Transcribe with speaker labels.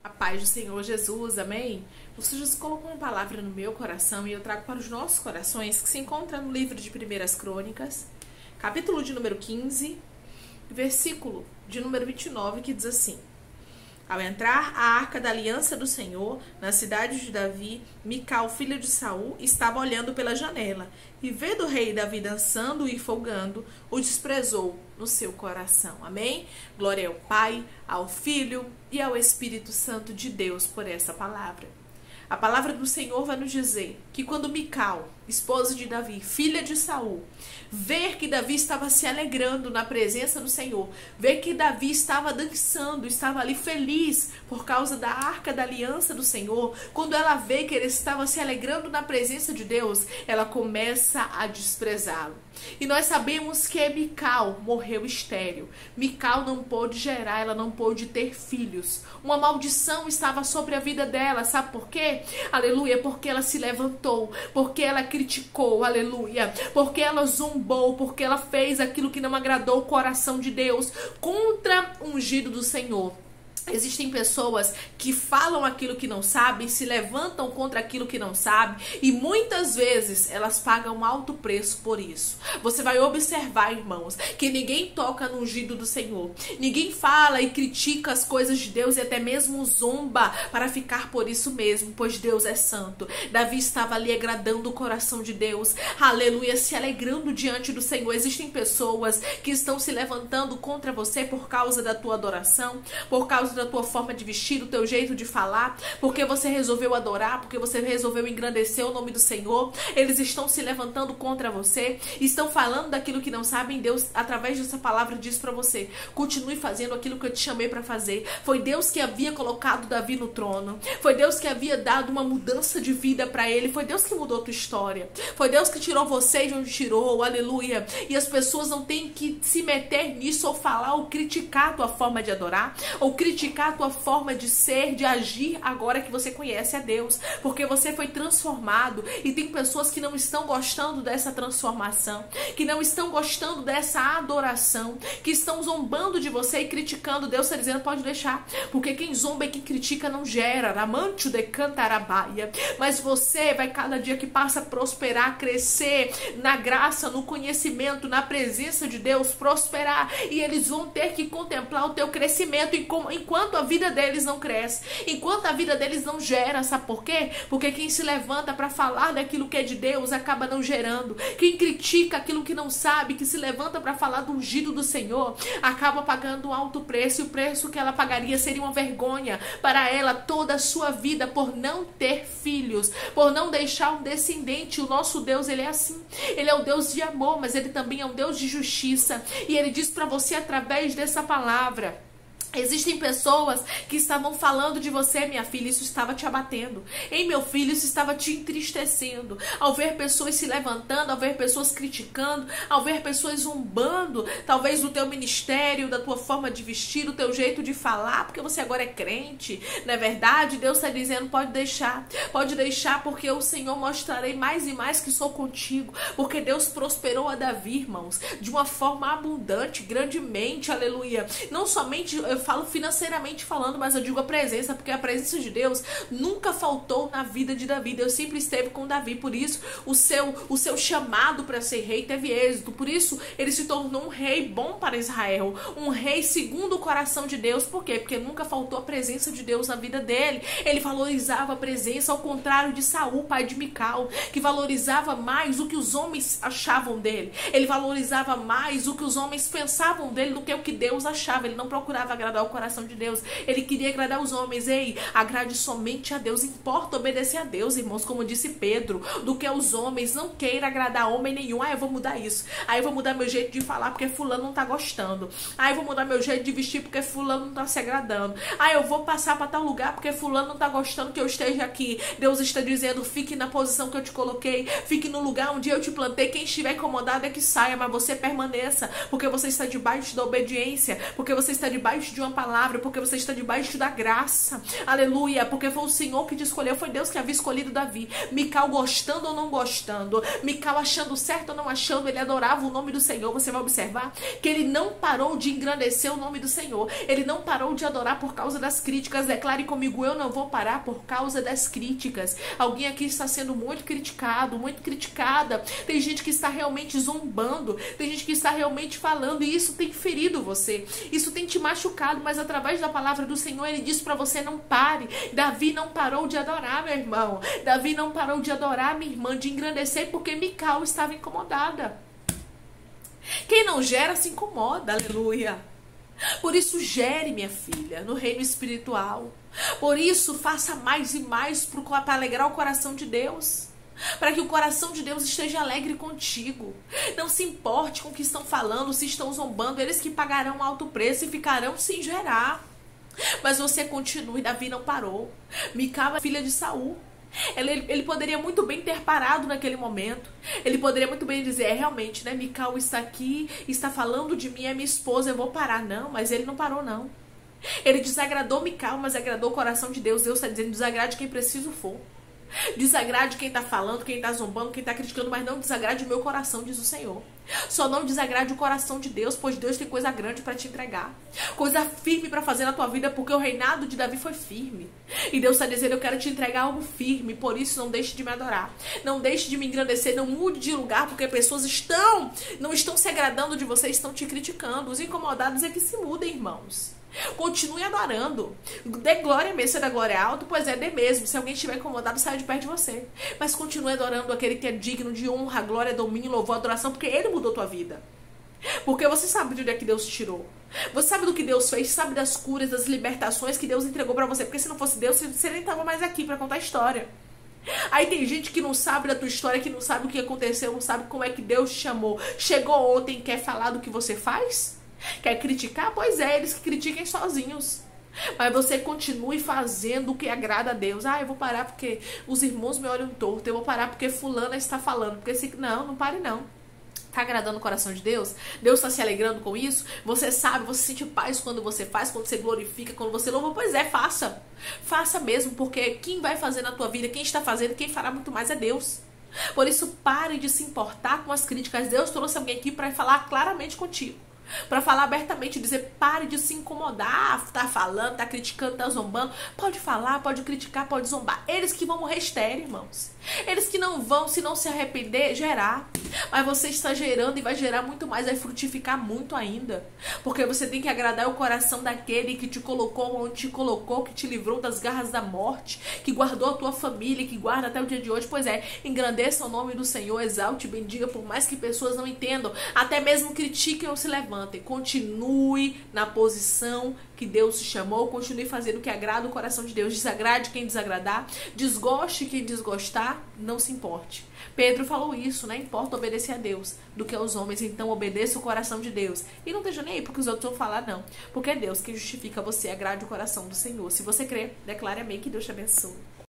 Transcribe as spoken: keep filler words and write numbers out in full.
Speaker 1: A paz do Senhor Jesus, amém? O Senhor Jesus colocou uma palavra no meu coração e eu trago para os nossos corações, que se encontra no livro de Primeiras Crônicas, capítulo de número quinze, versículo de número vinte e nove, que diz assim: Ao entrar a arca da aliança do Senhor na cidade de Davi, Mical, filho de Saul, estava olhando pela janela e, vendo o rei Davi dançando e folgando, o desprezou no seu coração. Amém? Glória ao Pai, ao Filho e ao Espírito Santo de Deus por essa palavra. A palavra do Senhor vai nos dizer que quando Mical, esposa de Davi, filha de Saul, ver que Davi estava se alegrando na presença do Senhor, ver que Davi estava dançando, estava ali feliz por causa da arca da aliança do Senhor, quando ela vê que ele estava se alegrando na presença de Deus, ela começa a desprezá-lo. E nós sabemos que Mical morreu estéril. Mical não pôde gerar, ela não pôde ter filhos. Uma maldição estava sobre a vida dela, sabe por quê? Aleluia, porque ela se levantou, porque ela criticou, aleluia, porque ela zombou, porque ela fez aquilo que não agradou o coração de Deus contra o ungido do Senhor. Existem pessoas que falam aquilo que não sabem, se levantam contra aquilo que não sabem e muitas vezes elas pagam um alto preço por isso. Você vai observar, irmãos, que ninguém toca no ungido do Senhor. Ninguém fala e critica as coisas de Deus e até mesmo zomba para ficar por isso mesmo, pois Deus é santo. Davi estava ali agradando o coração de Deus, aleluia, se alegrando diante do Senhor. Existem pessoas que estão se levantando contra você por causa da tua adoração, por causa da tua forma de vestir, do teu jeito de falar, porque você resolveu adorar, porque você resolveu engrandecer o nome do Senhor. Eles estão se levantando contra você, estão falando daquilo que não sabem. Deus, através dessa palavra, diz para você: continue fazendo aquilo que eu te chamei para fazer. Foi Deus que havia colocado Davi no trono, foi Deus que havia dado uma mudança de vida para ele, foi Deus que mudou a tua história, foi Deus que tirou você de onde tirou, aleluia. E as pessoas não têm que se meter nisso ou falar ou criticar a tua forma de adorar, ou criticar a tua forma de ser, de agir, agora que você conhece a Deus, porque você foi transformado. E tem pessoas que não estão gostando dessa transformação, que não estão gostando dessa adoração, que estão zombando de você e criticando. Deus está dizendo: pode deixar, porque quem zomba e quem critica não gera. Ramante de cantarabaia. Mas você vai, cada dia que passa, prosperar, crescer na graça, no conhecimento, na presença de Deus, prosperar, e eles vão ter que contemplar o teu crescimento enquanto Enquanto a vida deles não cresce, enquanto a vida deles não gera. Sabe por quê? Porque quem se levanta para falar daquilo que é de Deus acaba não gerando. Quem critica aquilo que não sabe, que se levanta para falar do ungido do Senhor, acaba pagando um alto preço. E o preço que ela pagaria seria uma vergonha para ela toda a sua vida, por não ter filhos, por não deixar um descendente. O nosso Deus, ele é assim. Ele é o Deus de amor, mas ele também é um Deus de justiça. E ele diz para você através dessa palavra: existem pessoas que estavam falando de você, minha filha, isso estava te abatendo. Ei, meu filho, isso estava te entristecendo. Ao ver pessoas se levantando, ao ver pessoas criticando, ao ver pessoas zombando, talvez do teu ministério, da tua forma de vestir, do teu jeito de falar, porque você agora é crente, não é verdade? Deus está dizendo: pode deixar, pode deixar, porque o Senhor mostrarei mais e mais que sou contigo. Porque Deus prosperou a Davi, irmãos, de uma forma abundante, grandemente, aleluia. Não somente eu falo financeiramente falando, mas eu digo a presença, porque a presença de Deus nunca faltou na vida de Davi. Deus sempre esteve com Davi, por isso o seu, o seu chamado para ser rei teve êxito, por isso ele se tornou um rei bom para Israel, um rei segundo o coração de Deus. Por quê? Porque nunca faltou a presença de Deus na vida dele. Ele valorizava a presença, ao contrário de Saul, pai de Mical, que valorizava mais o que os homens achavam dele. Ele valorizava mais o que os homens pensavam dele do que o que Deus achava. Ele não procurava agradar o coração de Deus, ele queria agradar os homens. Ei, agrade somente a Deus. Importa obedecer a Deus, irmãos, como disse Pedro, do que os homens. Não queira agradar homem nenhum. Ah, eu vou mudar isso, ah, eu vou mudar meu jeito de falar porque fulano não tá gostando, ah, eu vou mudar meu jeito de vestir porque fulano não tá se agradando, ah, eu vou passar para tal lugar porque fulano não tá gostando que eu esteja aqui. Deus está dizendo: fique na posição que eu te coloquei, fique no lugar onde eu te plantei. Quem estiver incomodado é que saia, mas você permaneça, porque você está debaixo da obediência, porque você está debaixo de uma palavra, porque você está debaixo da graça. Aleluia, porque foi o Senhor que te escolheu, foi Deus que havia escolhido Davi. Mical gostando ou não gostando, Mical achando certo ou não achando, ele adorava o nome do Senhor. Você vai observar que ele não parou de engrandecer o nome do Senhor. Ele não parou de adorar por causa das críticas. Declare comigo, eu não vou parar por causa das críticas. Alguém aqui está sendo muito criticado, muito criticada. Tem gente que está realmente zombando, tem gente que está realmente falando, e isso tem ferido você, isso tem te machucado, mas através da palavra do Senhor, ele diz para você, não pare. Davi não parou de adorar, meu irmão. Davi não parou de adorar, minha irmã, de engrandecer, porque Mical estava incomodada. Quem não gera se incomoda, aleluia. Por isso gere, minha filha, no reino espiritual. Por isso faça mais e mais para alegrar o coração de Deus, para que o coração de Deus esteja alegre contigo. Não se importe com o que estão falando, se estão zombando, eles que pagarão alto preço e ficarão sem gerar. Mas você continue. Davi não parou. Mical é filha de Saul. Ele, ele poderia muito bem ter parado naquele momento. Ele poderia muito bem dizer, é realmente, né, Mical está aqui, está falando de mim, é minha esposa, eu vou parar. Não, mas ele não parou, não. Ele desagradou Mical, mas agradou o coração de Deus. Deus está dizendo, desagrade quem preciso for. Desagrade quem está falando, quem está zombando, quem está criticando, mas não desagrade o meu coração, diz o Senhor. Só não desagrade o coração de Deus, pois Deus tem coisa grande para te entregar, coisa firme para fazer na tua vida, porque o reinado de Davi foi firme. E Deus está dizendo, eu quero te entregar algo firme, por isso não deixe de me adorar, não deixe de me engrandecer, não mude de lugar, porque pessoas estão, não estão se agradando de você, estão te criticando. Os incomodados é que se mudem, irmãos. Continue adorando. Dê glória mesmo, se da glória é alto, pois é, dê mesmo. Se alguém estiver incomodado, saia de perto de você. Mas continue adorando aquele que é digno de honra, glória, domínio, louvor, adoração, porque ele mudou tua vida. Porque você sabe de onde é que Deus te tirou. Você sabe do que Deus fez, sabe das curas, das libertações que Deus entregou pra você. Porque se não fosse Deus, você nem tava mais aqui pra contar a história. Aí tem gente que não sabe da tua história, que não sabe o que aconteceu, não sabe como é que Deus te chamou. Chegou ontem e quer falar do que você faz? Quer criticar? Pois é, eles que critiquem sozinhos. Mas você continue fazendo o que agrada a Deus. Ah, eu vou parar porque os irmãos me olham torto. Eu vou parar porque fulana está falando. Porque se... Não, não pare não. Tá agradando o coração de Deus? Deus está se alegrando com isso? Você sabe, você sente paz quando você faz, quando você glorifica, quando você louva? Pois é, faça. Faça mesmo, porque quem vai fazer na tua vida, quem está fazendo, quem fará muito mais é Deus. Por isso, pare de se importar com as críticas. Deus trouxe alguém aqui para falar claramente contigo, para falar abertamente, dizer, pare de se incomodar, tá falando, tá criticando, tá zombando. Pode falar, pode criticar, pode zombar. Eles que vão morrer estéreo, irmãos. Eles que não vão, se não se arrepender, gerar. Mas você está gerando e vai gerar muito mais, vai frutificar muito ainda. Porque você tem que agradar o coração daquele que te colocou onde te colocou, que te livrou das garras da morte, que guardou a tua família, que guarda até o dia de hoje. Pois é, engrandeça o nome do Senhor, exalte e bendiga, por mais que pessoas não entendam, até mesmo critiquem ou se levantem. Continue na posição que Deus te chamou, continue fazendo o que agrada o coração de Deus. Desagrade quem desagradar, desgoste quem desgostar, não se importe. Pedro falou isso, não importa obedecer a Deus do que aos homens, então obedeça o coração de Deus. E não esteja nem aí porque os outros vão falar, não. Porque é Deus quem justifica você, agrade o coração do Senhor. Se você crer, declare amém, que Deus te abençoe.